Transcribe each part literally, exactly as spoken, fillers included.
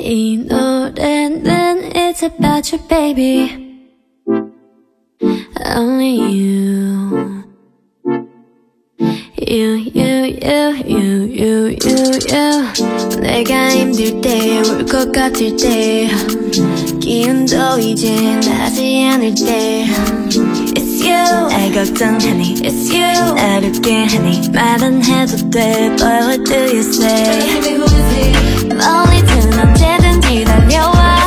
이 노래는 it's about you baby Only you You, you, you, you, you, you, you 내가 힘들 때, 울 것 같을 때 기운도 이제 나지 않을 때 It's you 날 걱정하니 It's you 날 웃게 하니 말은 해도 돼 But what do you say 멀리든 언제든지 달려와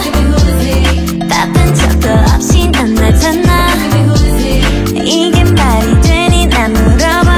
바쁜 척도 없이 난 나잖아 이게 말이 되니 난 물어봐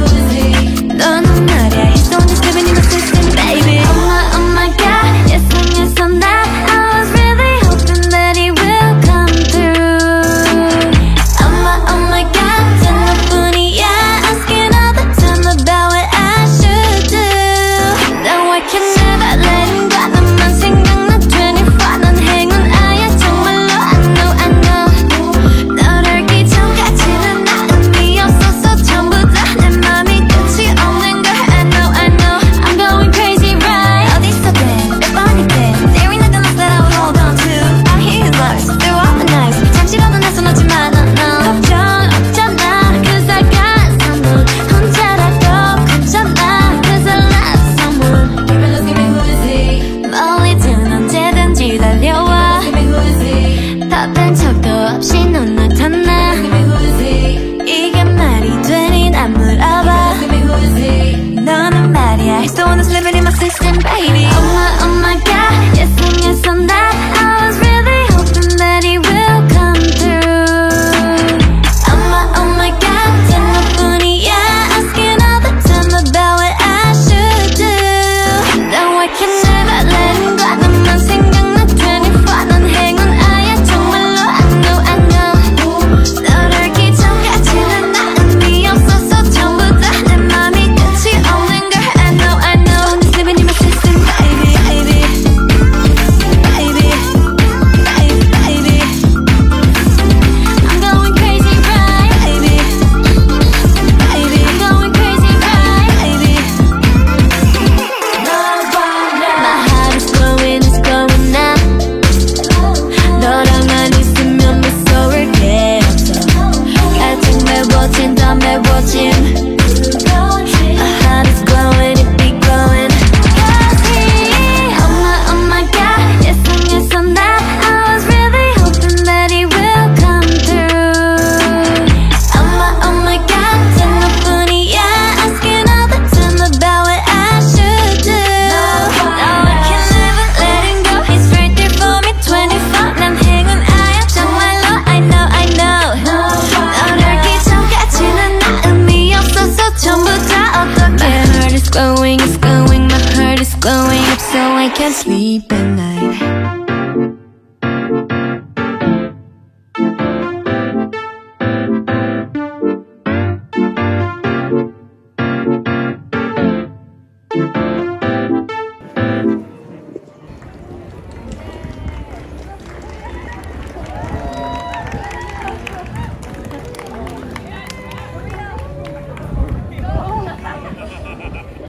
너는 말야 He's the one that's living in my system baby Oh my, oh my god Yes and yes on that I was really hoping that he will come through Oh my, oh my god 단 너뿐이야 Asking all the time about what I should do Now I can never let him go 너만 생각나 twenty-four 넌 행운 아야 정말로 I know, I know 널 알기 전까지는 나 의미 없었어 전부 다 내 맘이 끝이 없는 걸 I know, I know I'm going crazy right 어디서든 몇 번이든 There ain't nothing else that I would hold on to I hear his words through all the nights 잠시라도 내 손 놓지만 no, no 걱정 없잖아 Cause I got someone 혼자라도 괜찮아 Cause I love someone Give me, give me who is he 멀리든 언제든지 달려와 Give me who is he 바쁜 척도 없이 넌 나타나 Give me who is he 이게 말이 되니 난 물어봐 Give me who is he 너는 말이야 He's the one that's living in my system baby Oh my, oh my god Yes and yes on that I was really hoping that he will come through Oh my, oh my god 단 너뿐이야 Asking all the time about what I should do Now I can never let him go 너만 생각나 twenty-four 넌 행운 아야 정말로 I know, I know 널 알기 전까지는 나 의미 없었어 전부 다 내 맘이 끝이 없는 걸 I know, I know He's living in my system baby, baby Baby, baby, baby I'm going crazy right, baby Baby, I'm going crazy right, baby My heart is glowing, it's glowing now 너랑만 있으면 무서울 게 없어 아직 매워진 더 매워진 My heart is glowing, it be glowing Cause he Oh my, oh my god Yes and yes on that I was really hoping that he will come through Oh my, oh my god 단 너뿐이야 Asking all the time about what I should do Now I can never let him go He's right there for me twenty-four 난 행운 아야 정말로 I know, I know 널 알기 전까지는 나 의미 없었어 전부 다 어떡해 My heart is glowing, it's glowing My heart is glowing up so I can't sleep at night